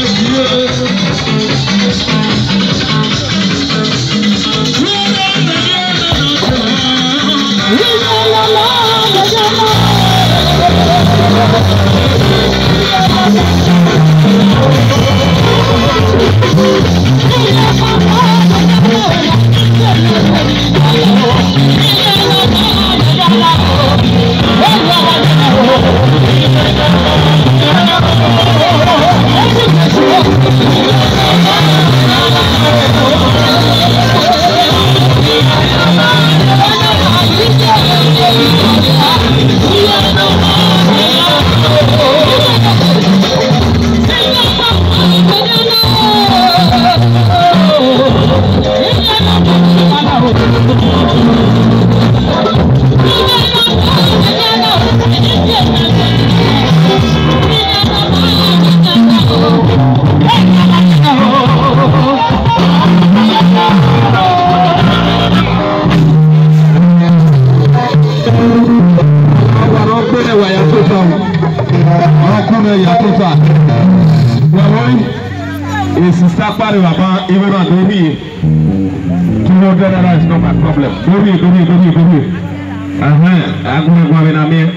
Is not my problem. Go here. I'm going to go in a minute.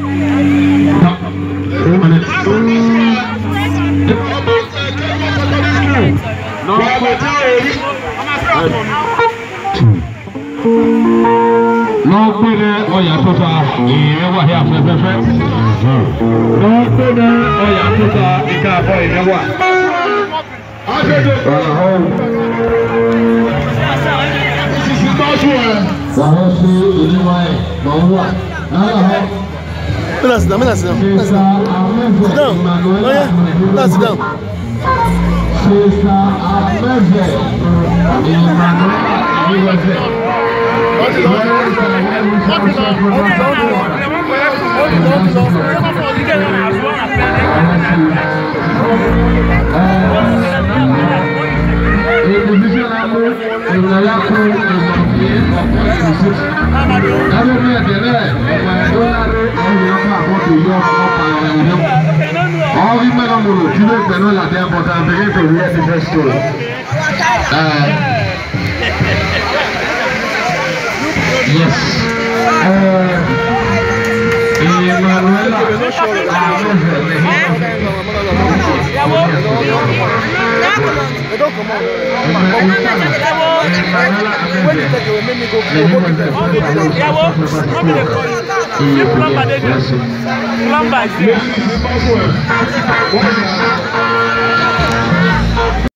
No, oh yeah, total. Yeah, what here, friend? No, oh yeah, total. You can't boy, you know what? Sit down. Oh yeah, sit down. Plumber is there.